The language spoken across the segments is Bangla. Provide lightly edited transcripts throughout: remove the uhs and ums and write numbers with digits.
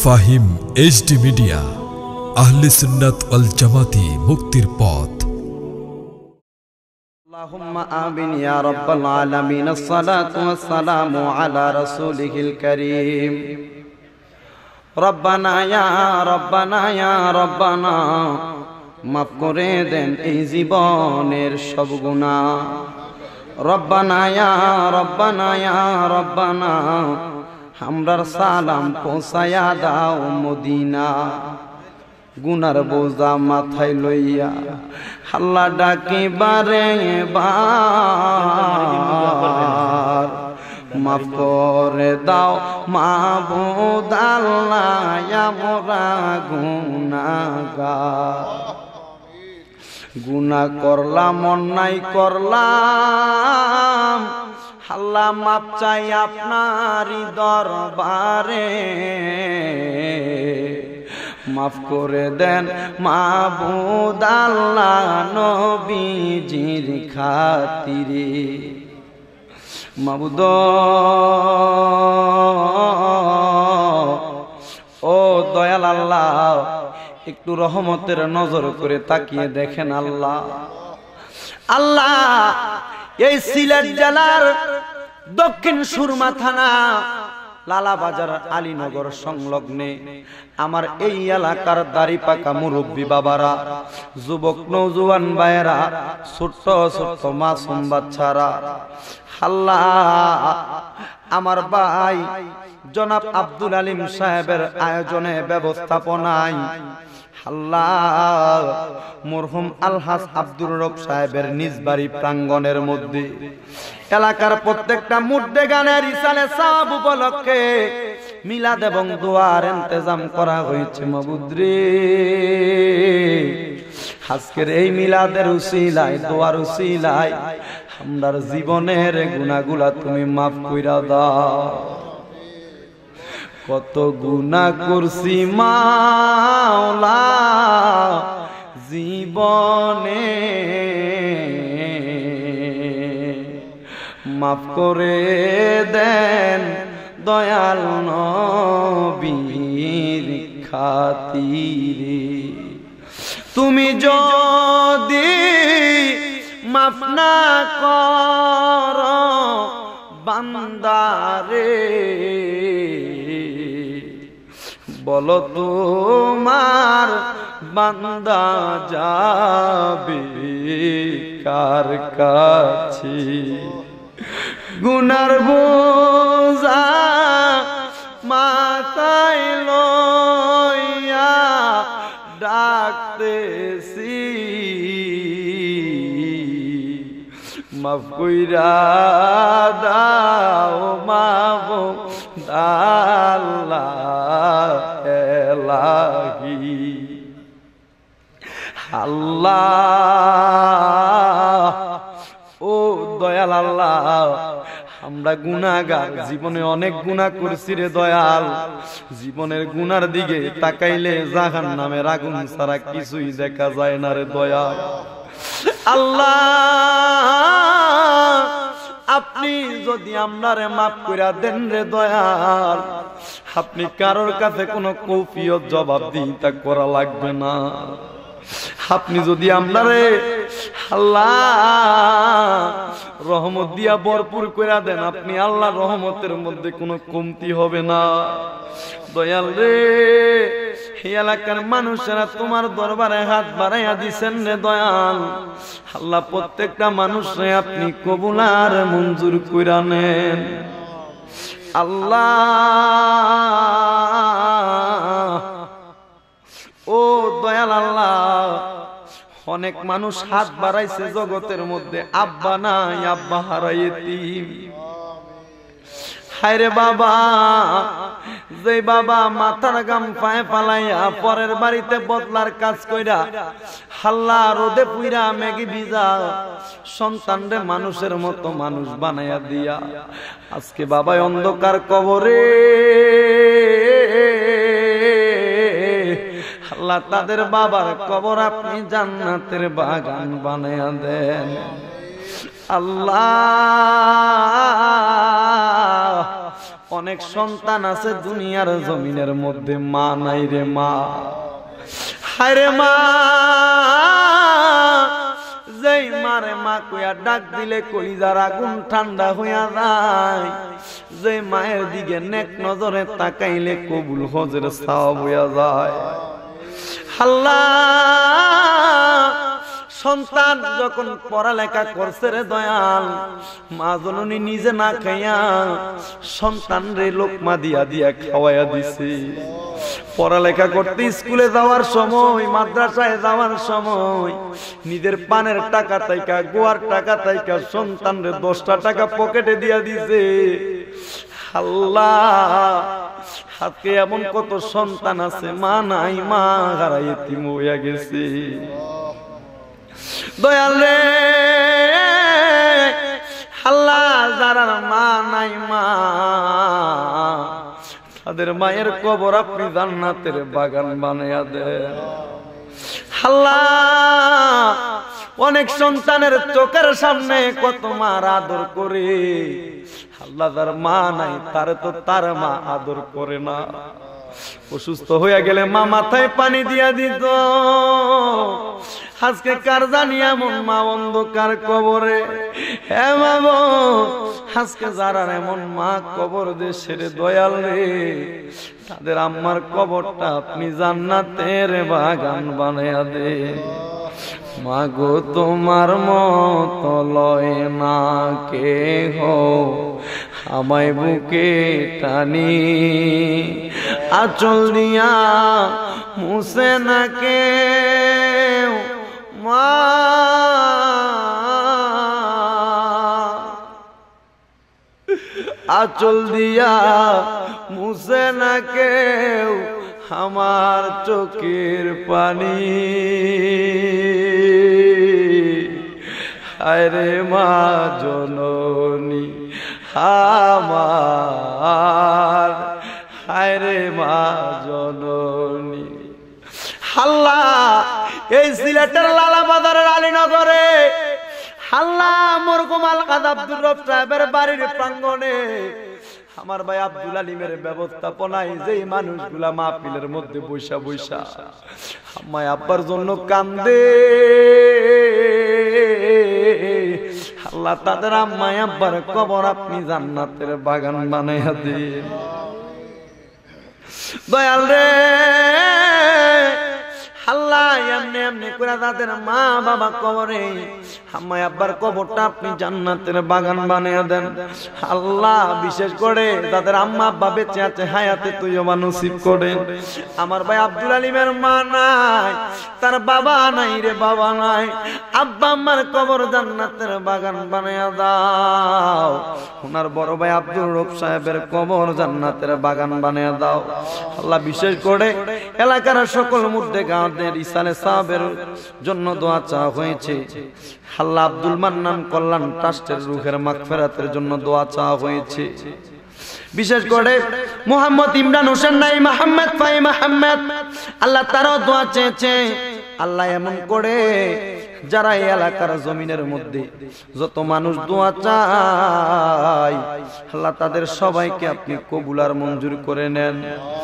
ফাহিম এইচডি মিডিয়া, আহলে সুন্নাত ওয়াল জামাতি, মুক্তির পথ। আল্লাহুম্মা আমিন ইয়া রাব্বাল আলামিন। আসসালাতু ওয়াসসালামু আলা রাসূলিহিল কারীম। রব্বানা ইয়া রব্বানা, মাফ করে দেন এই জীবনের সব গুনাহ। রব্বানা ইয়া রব্বানা, আমরার সালাম পৌঁছায়া দাও মদিনা। গুনার বোঝা মাথায় লইয়া আল্লাহ ডাকি বারে বার, মাফ করে দাও মাবুদ আল্লাহ আমরা গুনাহগার। গুনাহ করলাম, অন্যায় করলাম, আল্লাহ মাপ চাই আপনারই দরবারে। মাফ করে দেন মাবুদ আল্লাহ নবীজির খাতিরে। মাবুদ ও দয়াল আল্লাহ, একটু রহমতের নজর করে তাকিয়ে দেখেন আল্লাহ। আল্লাহ, এই সিলেট জেলার দক্ষিণ সুরমা থানা লালাবাজার আলীনগর সংলগ্নে আমার এই এলাকার দাড়ি পাকা মুরব্বী বাবারা, যুবক নওজোয়ান ভাইয়েরা, ছোট্ট ছোট্ট মাসুম বাচ্চারা, আল্লাহ আমার ভাই জনাব আব্দুল আলিম সাহেবের আয়োজনে ব্যবস্থাপনায় আল্লাহ মরহুম আলহাজ আব্দুর রব সাহেবের নিজ বাড়ি প্রাঙ্গণের মধ্যে এলাকার প্রত্যেকটা মুর্দে গানের ইসালে সাব উপলক্ষে মিলাদ এবং দোয়ার ইন্তজাম করা হয়েছে। মাবুদ রে, আজকের এই মিলাদের উসিলায়, দোয়ার উসিলায় আমরার জীবনের গুনাহগুলা তুমি মাফ কইরা দাও। কত গুনাহ করছি মাওলা জীবনে, মাফ করে দেন দয়াল নবীর খাতিরে। তুমি যদি মাফ না করো বান্দারে, বলো তোমার বান্দা যাবে কার কাছে। গুনার বোঝা মাথায় লইয়া ডাকতেছি, মাফ কইরা দাও মাবুদ আল্লাহ এলাহি। আল্লাহ ও দয়াল আল্লাহ, আমরা গুনাহগার, জীবনে অনেক গুনাহ করেছি রে দয়াল। জীবনের গুনার দিকে তাকাইলে জাহান্নামের আগুন ছাড়া কিছুই দেখা যায় না রে দয়াল। আল্লাহ, আপনি যদি আমরারে মাফ কইরা দেন রে দয়াল, আপনি কারোর কাছে কোনো কৌফিয়ত জবাবদিহিতা করা লাগবে না। আপনি যদি আমরারে আল্লাহ রহমত দিয়া ভরপুর কইরা দেন, আপনি আল্লাহ রহমতের মধ্যে কোনো কমতি হবে না। দয়াল রে, এই এলাকার মানুষেরা তোমার দরবারে হাত বাড়াইয়া দিছেন রে দয়াল। আল্লাহ, প্রত্যেকটা মানুষরে আপনি কবুল আর মঞ্জুর কইরা নেন। আল্লাহ ও দয়াল আল্লাহ, অনেক মানুষ হাত বাড়াইছে জগতের মধ্যে, আব্বা নাই, আব্বা হারাই এতিম। হায়রে বাবা, যে বাবা মাথার গাম পায়ে পালাইয়া পরের বাড়িতে বদলার কাজ কইরা হাল্লা রোদে পুইরা মেঘে ভিজা সন্তানরে মানুষের মতো মানুষ বানাইয়া দিয়া আজকে বাবাই অন্ধকার কবরে, আল্লাহ তাদের বাবার কবর আপনি জান্নাতের বাগান বানাইয়া দেন। আল্লাহ অনেক সন্তান আছে দুনিয়ার জমিনের মধ্যে, মা নাই রে মা। হায় রে মা, যেই মারে মা কইয়া ডাক দিলে কলিজার আগুন ঠান্ডা হইয়া যায়, যে মায়ের দিকে নেক নজরে তাকাইলে কবুল হজের সওয়াব হইয়া যায়। আল্লাহ, সন্তান যখন পড়ালেখা করছে রে দয়াল, মা জননী নিজে না খাইয়া সন্তান রে লোকমা দিয়া দিয়া খাওয়াইয়া দিছে। পড়ালেখা করতে স্কুলে যাওয়ার সময়, মাদ্রাসায় যাওয়ার সময় নিজের পানের টাকা তাইকা, গোয়ার টাকা তাইকা সন্তান রে 10টা টাকা পকেটে দিয়া দিছে। আল্লাহ, আজকে এমন কত সন্তান আছে মা নাই, মা হারাই এতিম হইয়া গেছে। দয়াল রে আল্লাহ, যারা মা নাই মা, তাদের মায়ের কবর আপনি জান্নাতের বাগান বানাইয়া দেন। আল্লাহ, অনেক সন্তানের চোখের সামনে কত মার আদর করে, আল্লাহ যার মা নাই তার তো তার মা আদর করে না। অসুস্থ হইয়া গেলে মা মাথায় পানি দিয়া দিত। আজকে কার জানি এমন মা অন্ধকার কবরে। হে বাবা, আজকে যারা এমন মা কবর দেশের দয়াল রে, তাদের আম্মার কবরটা আপনি জান্নাতের বাগান বানাইয়া দে। মাগো তোমার মতো লয় না কেহ আমায় বুকে টানি, আঁচল দিয়া মুছে না কেউ মা, আঁচল দিয়া মুছে না কেউ আমার চোখের পানি। আরে মা জননী আমার, আরে মা জননী। আল্লাহ, এই সিলেটের লালাবাজারের আলীনগরে আল্লাহ মরহুম আলহাজ আব্দুর রব সাহেবের বাড়ির প্রাঙ্গণে আমার ভাই আব্দুল আলিমের ব্যবস্থাপনায় যেই মানুষগুলা মাহফিলের মধ্যে বৈশা বৈশা আম্মায় আব্বার জন্য কান্দে, আল্লাহ তাদের আম্মায় আব্বার কবর আপনি জান্নাতের বাগান বানাইয়া দিন। দয়াল রে আল্লাহ, এমনি এমনি করে তাদের মা বাবা কবরে আম্মায় আব্বার কবরটা আপনি জান্নাতের বাগান বানিয়ে দেন। আল্লাহ, বিশেষ করে তাদের আম্মা আব্বা বেঁচে আছে, হায়াতে তুইও নসিব করে। আমার ভাই আব্দুল আলিমের মা নাই, তার বাবা নাই রে, বাবা নাই, আব্বা আম্মার কবর জান্নাতের বাগান বানিয়ে দাও। ওনার বড় ভাই আব্দুর রব সাহেবের কবর জান্নাতের বাগান বানিয়ে দাও। আল্লাহ, বিশেষ করে এলাকার সকল মুর্দে গাঁদের ইসালে সাহেবের জন্য দোয়া চাওয়া হয়েছে। আল্লাহ, আব্দুল মান্নান কল্যাণ ট্রাস্টের রুহের মাগফিরাতের জন্য দোয়া চাওয়া হয়েছে। বিশেষ করে মোহাম্মদ ইমরান হোসেন নাই, মোহাম্মদ ফাই মোহাম্মদ, আল্লাহ তারও দোয়া চেয়েছে। আল্লাহ, এমন করে যারা এই এলাকার জমিনের মধ্যে যত মানুষ দোয়া চায়, আল্লাহ তাদের সবাইকে আপনি কবুল আর মঞ্জুর করে নেন।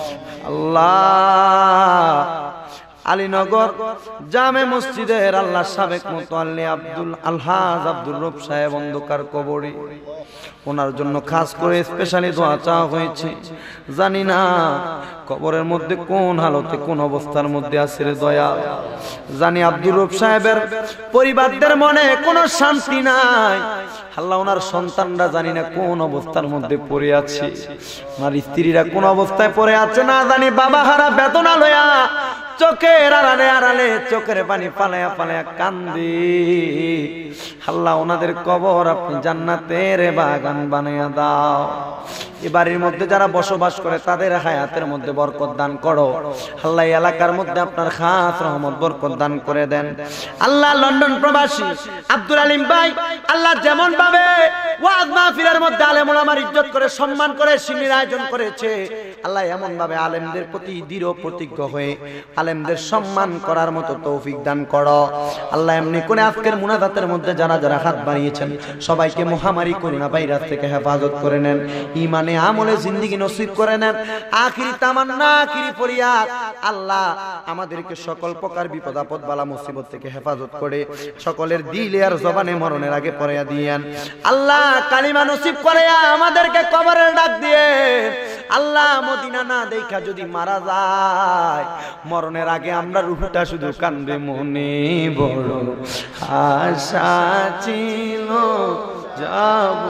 আল্লাহ, আলীনগর জামে মসজিদের আল্লাহ সাবেক মুতাল্লি আলহাজ আব্দুর রব সাহেব অন্ধকার কবরে, ওনার জন্য খাস করে স্পেশালি দোয়া চাওয়া হয়েছে। জানি না কবরের মধ্যে কোন হালতে কোন অবস্থার মধ্যে আছে রে দয়াল। জানি আব্দুর রব সাহেবের পরিবারদের মনে কোনো শান্তি নাই। আল্লাহ, ওনার সন্তানরা জানি না কোন অবস্থার মধ্যে পড়ে আছে, ওনার স্ত্রীরা কোন অবস্থায় পড়ে আছে না জানি। বাবা হারা বেদনা লয়া চোখের আড়ালে আড়ালে চোখের পানি পালায়া পালায়া কান্দি। আল্লাহ, ওনাদের কবর আপনি জান্নাতের বাগান বানাইয়া দাও। এই বাড়ির মধ্যে যারা বসবাস করে তাদের হায়াতের মধ্যে বরকত দান করো। আল্লাহ, এলাকার মধ্যে আপনার খাস রহমত বরকত দান করে দেন। আল্লাহ, লন্ডন প্রবাসী আব্দুল আলিম ভাই, আল্লাহ যেমন ভাবে ওয়াজ মাহফিলের মধ্যে আলেম ওলামার ইজ্জত করে সম্মান করে শিবির আয়োজন করেছে, আল্লাহ এমন ভাবে আলেমদের প্রতি দৃঢ় প্রতিজ্ঞ হয়ে আলেমদের সম্মান করার মতো তৌফিক দান করো আল্লাহ। এমনি করে আজকের মুনাজাতের মধ্যে যারা যারা হাত বাড়িয়েছেন সবাইকে মহামারী করোনা ভাইরাস থেকে হেফাজত করে নেন, ঈমানে আমলে জিন্দেগি নসিব করে নেন। আখিরি তামান্না, আখিরি ফরিয়াদ, আল্লাহ আমাদেরকে সকল প্রকার বিপদ আপদ বালা মুসিবত থেকে হেফাজত করে সকলের দিলে আর জবানে মরণের আগে পড়াইয়া দিয়েন আল্লাহ। কালিমা নসিব করে আমাদেরকে কবরের ডাক দিয়ে আল্লাহ মদিনা না দেখা যদি মারা যায়, মরণের আগে আমরা রূহটা শুধু কান্দে মনে বড় আশা ছিল যাব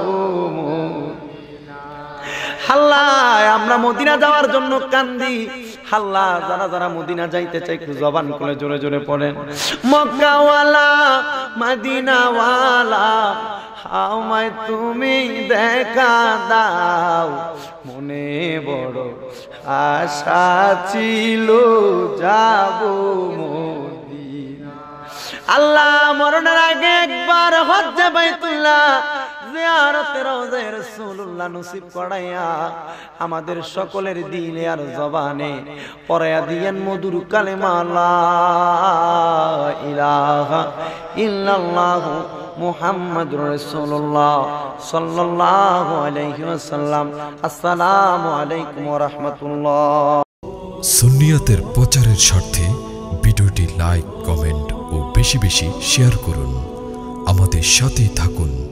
আল্লাহ। আমরা মদিনা যাওয়ার জন্য কান্দি আল্লাহ। যারা যারা মদিনা যাইতে চাই একটু জবান খুলে জোরে জোরে পড়েন, মক্কাওয়ালা মদিনাওয়ালা আমায় তুমি দেখা দাও, মনে বড় আশা ছিল যাব মদিনা। আল্লাহ মরণের আগে একবার হজ্জে বাইতুল্লাহ জিয়ারতে রওজায়ে রাসূলুল্লাহ নসিব করাইয়া আমাদের সকলের দিলে আর জবানে পড়াইয়া দিয়েন মধুর কালেমা লা ইলাহা ইল্লাল্লাহ মুহাম্মাদুর রাসূলুল্লাহ সাল্লাল্লাহু আলাইহি ওয়াসাল্লাম। আসসালামু আলাইকুম ওয়া রাহমাতুল্লাহ। সুন্নিয়াতের প্রচারের স্বার্থে ভিডিওটি লাইক, কমেন্ট ও বেশি বেশি শেয়ার করুন। আমাদের সাথেই থাকুন।